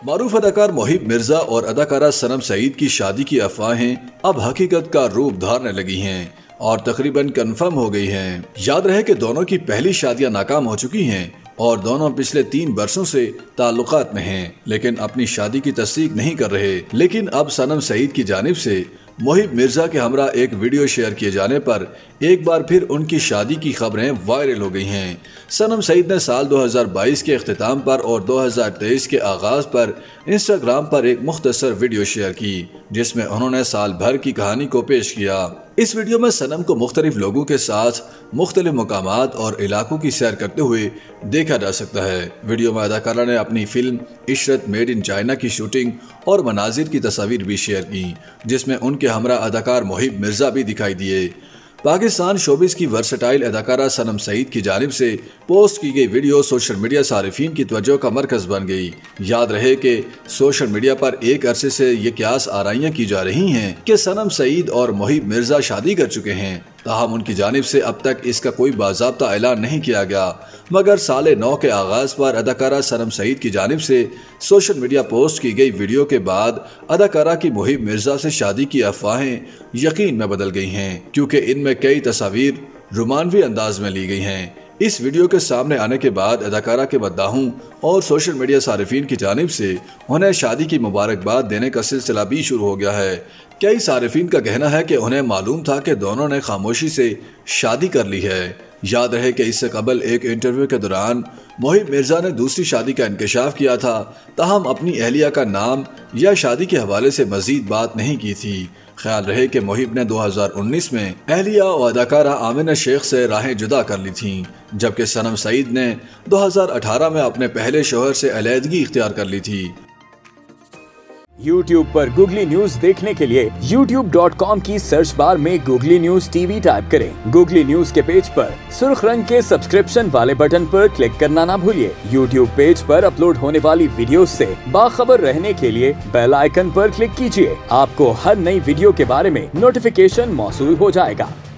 मारूफ अदाकार मोहिब मिर्जा और अदाकारा सनम सईद की शादी की अफवाहें अब हकीकत का रूप धारने लगी हैं और तकरीबन कंफर्म हो गई हैं। याद रहे कि दोनों की पहली शादियां नाकाम हो चुकी हैं और दोनों पिछले 3 बरसों से ताल्लुकात में हैं, लेकिन अपनी शादी की तस्दीक नहीं कर रहे। लेकिन अब सनम सईद की जानिब से मोहिब मिर्जा के हमरा एक वीडियो शेयर किए जाने पर एक बार फिर उनकी शादी की खबरें वायरल हो गई हैं। सनम सईद ने साल 2022 के अख्तिताम पर और 2023 के आगाज पर इंस्टाग्राम पर एक मुख्तसर वीडियो शेयर की, जिसमें उन्होंने साल भर की कहानी को पेश किया। इस वीडियो में सनम को मुख्तलिफ लोगों के साथ मुख्तलिफ मकामात और इलाकों की सैर करते हुए देखा जा सकता है। वीडियो में अदाकारा ने अपनी film Ishrat made in China की शूटिंग और मनाजिर की तस्वीर भी शेयर की, जिसमें उनके हमरा अदाकार मोहिब मिर्जा भी दिखाई दिए। पाकिस्तान शोबिस की वर्सटाइल अदाकारा सनम सईद की जानिब से पोस्ट की गई वीडियो सोशल मीडिया सारिफीन की तवज्जो का मरकज बन गई। याद रहे कि सोशल मीडिया पर एक अरसे से ये क्यास आराइयां की जा रही हैं कि सनम सईद और मोहिब मिर्जा शादी कर चुके हैं, ताहम उनकी जानिब से अब तक इसका कोई बाज़ाब्ता ऐलान नहीं किया गया। मगर साल नौ के आगाज पर अदाकारा सनम सईद की जानिब से सोशल मीडिया पोस्ट की गई वीडियो के बाद अदाकारा की मोहिब मिर्जा से शादी की अफवाहें यकीन में बदल गई हैं, क्योंकि इनमें कई तस्वीर रोमानवी अंदाज में ली गई हैं। इस वीडियो के सामने आने के बाद अदाकारा के मद्दाहों और सोशल मीडिया सारिफीन की जानिब से उन्हें शादी की मुबारकबाद देने का सिलसिला भी शुरू हो गया है। कई सारिफीन का कहना है कि उन्हें मालूम था कि दोनों ने खामोशी से शादी कर ली है। याद रहे कि इससे कबल एक इंटरव्यू के दौरान मोहिब मिर्जा ने दूसरी शादी का इंकशाफ किया था, ताहम अपनी अहलिया का नाम या शादी के हवाले से मजीद बात नहीं की थी। ख्याल रहे कि मोहिब ने 2019 में अहलिया और अदाकारा आमिना शेख से राहें जुदा कर ली थीं, जबकि सनम सईद ने 2018 में अपने पहले शोहर से अलहदगी इख्तियार कर ली थी। YouTube पर गूगली न्यूज देखने के लिए youtube.com की सर्च बार में गूगली न्यूज टीवी टाइप करें। गूगली न्यूज के पेज पर सुर्ख रंग के सब्सक्रिप्शन वाले बटन पर क्लिक करना ना भूलिए। YouTube पेज पर अपलोड होने वाली वीडियोस से बाखबर रहने के लिए बेल आइकन पर क्लिक कीजिए। आपको हर नई वीडियो के बारे में नोटिफिकेशन मौसूल हो जाएगा।